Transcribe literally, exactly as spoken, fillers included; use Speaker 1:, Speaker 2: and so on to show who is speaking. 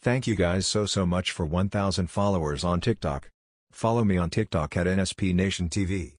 Speaker 1: Thank you guys so so much for one thousand followers on TikTok. Follow me on TikTok at N S P Nation T V.